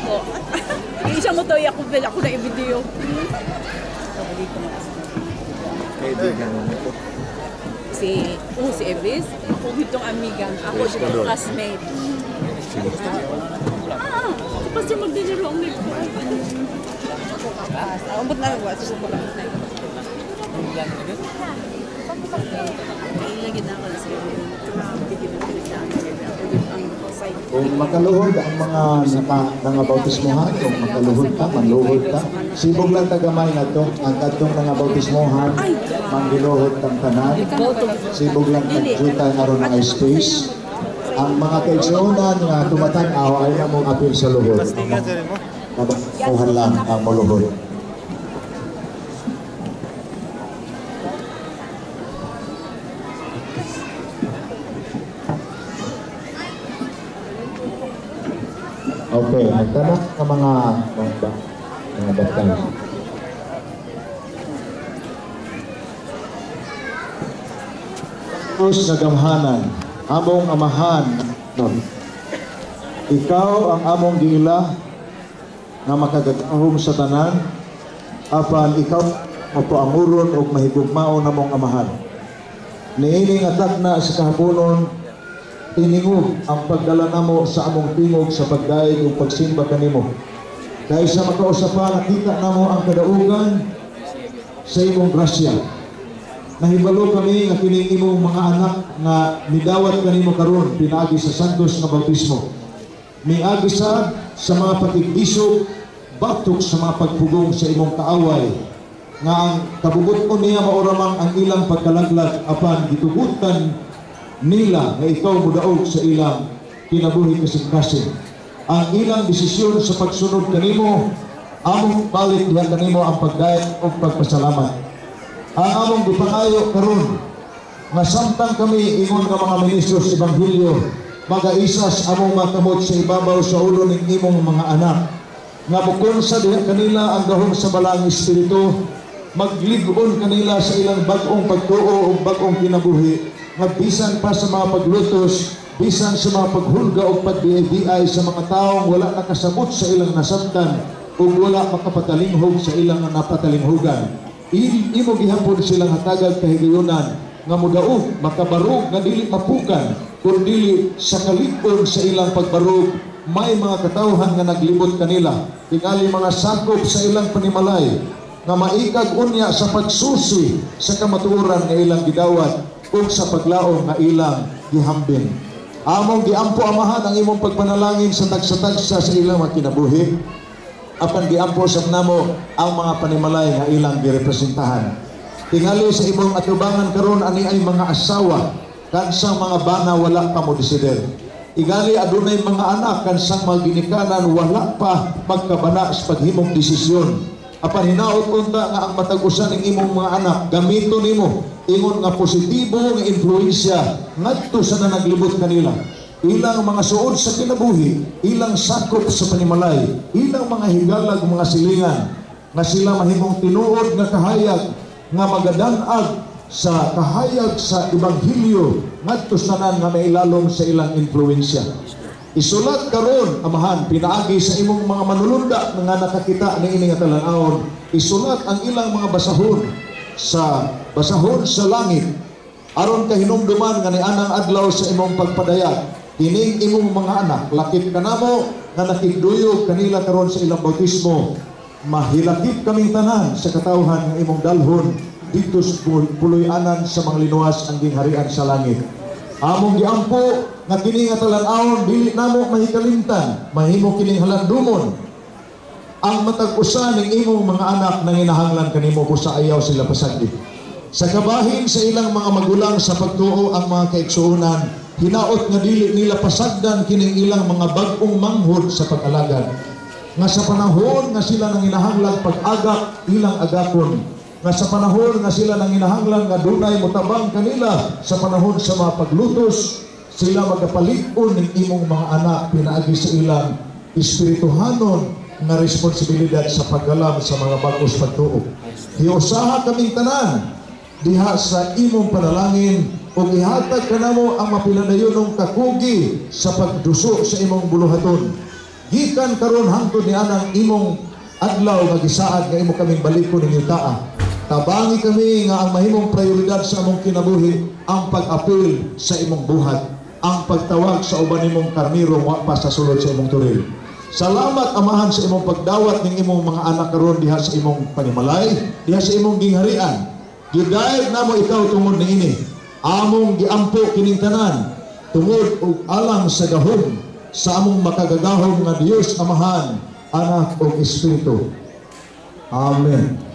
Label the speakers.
Speaker 1: ko. Isang mo to, ako na i-video.
Speaker 2: Kaibigan mo ito.
Speaker 1: Si Ebis, kung itong amiga, ako siya yung classmate. Tapos yung magdiniro ang nag Ambot na nagwa, susubukan na ito. Ilagin na ako na sa
Speaker 3: Kung makaluhod ang mga nangabautismohan, kung makaluhod ka, manluhod ka, sibog lang tagamay na ito, ang katong nangabautismohan, manggiluhod kang tanan, sibog lang tagjuta nga ron ang space. Ang mga kaigsunan nga tumatanaw ay namong apil sa luhod. Kabakuhan lang ang maluhod. Okay, nagtanong ng mga batang. Tapos nagamhanan, among amahan, ikaw ang among giila nga makagagahom sa tanan, apan ikaw mapuanguron o mahigugmaon among amahan. Niining atak na sa kahaponon, tiningog ang pagdala namo sa among tingog sa pagdaig o pagsimba kanimo. Dahil sa makausapan, nakita namo ang kadaugan sa imong grasya. Nahibalo kami nga kining imong mga anak nga nidawat kanimo karon pinaagi sa santos nga bautismo. Miagi sa mga patigdisog, batok sa mga pagpugong sa imong kaaway, nga ang kabubuton niya mauramang ang ilang pagkalaglag apan gitugutan nila nga ikaw mudaog sa ilang kinabuhi kasing-kasing. Ang ilang desisyon sa pagsunod kanimo, among balik diha kanimo ang pagdayeg o pagpasalamat. Ang among gipangayo karon nga samtang kami ingon nga mga ministro sa ebanghelyo, magaisas among makamot sa ibabaw sa ulo ning imong mga anak nga bukod sa diha kanila ang gahom sa balang espiritu, magligon kanila sa ilang bag-ong pagtuo o bag-ong kinabuhi, nga bisan pa sa mga paglutos, bisan sa mga paghulga o pagbiay sa mga taong wala nakasabot sa ilang nasabtan o wala makapatalinghog sa ilang napatalinghogan. Imo gihapon silang hatagag kahigayunan nga mudaog, makabarog nga dili mapukan, kundi sa kalig-on sa ilang pagbarog, may mga katawhan nga naglibot kanila, tingali mga sakop sa ilang panimalay, nga maikag unya sa pagsusi sa kamatuoran nga ilang gidawat kung sa paglaong nga ilang gihambing. Among giampo amahan ang imong pagpanalangin sa tagsa-tagsa sa ilang mga kinabuhi, apan giampo sa namo ang mga panimalay nga ilang girepresentahan. Tingali sa imong atubangan karon ani ay mga asawa kansang mga bana wala pa mo desider. Igali adunay mga anak kansang mga ginikanan wala pa magkabana sa paghimong desisyon. Apan hinaot unta nga ang matag-usan ng imong mga anak gamito nimo ingon nga positibo nga influensya ngadto sa naglibot kanila. Ilang mga suod sa kinabuhi, ilang sakop sa panimalay, ilang mga higalag mga silingan nga sila mahimong tinuod nga kahayag nga magadanag sa kahayag sa ebanghelyo ngadto sa tanan nga mailalom sa ilang influensya. Isulat karon amahan pinaagi sa imong mga manulunda nga nakakita ni ini nga talan-awon, isulat ang ilang mga basahon sa langit aron kahinumduman nga nianang adlaw sa imong pagpadayag kining imong mga anak lakip kanamo nga nakigduyog kanila karon sa ilang bautismo, mahilakip kaming tanan sa katawhan nga imong dalhon dito sa puloy-anan sa mga linuwas ang gingharian sa langit. Among giampo nga kini nga talan-awon dili namo mahikalimtan, mahimo kining halandumon ang matag-usa ning imong mga anak nang hinahanglan kanimo busa ayaw sila pasagdi. Sa kabahin sa ilang mga magulang sa pagtuo ang mga kaigsuonan, hinaot nga dili nila pasagdan kining ilang mga bag-ong manghod sa pag-alagad. Nga sa panahon nga sila nang hinahanglan pag-agak ilang agakon, nga sa panahon nga sila nang hinahanglan nga dunay motabang kanila sa panahon sa mga paglutos, sila magapalig-on ning imong mga anak pinaagi sa ilang espirituhanon nga responsibilidad sa paggalam sa mga bagos pagtuo. Hiusaha kaming tanan diha sa imong panalangin o ihatag kanamo ang mapiladayon kakugi sa pagduso sa imong buluhaton. gikan karon hangtod ni anang imong adlaw nga gisaad nga imo kaming balikon ning yutaa. Tabangi kami nga ang mahimong prioridad sa among kinabuhi ang pag-apil sa imong buhat, ang pagtawag sa uban nimong karniro wa pa sa sulod sa imong turil. Salamat Amahan sa imong pagdawat ning imong mga anak karon diha sa imong panimalay, diha sa imong gingharian. Gidayeg namo ikaw tungod niini. Among giampo kining tanan tungod og alang sa gahom sa among makagagahom nga Dios Amahan, Anak ug Espiritu. Amen.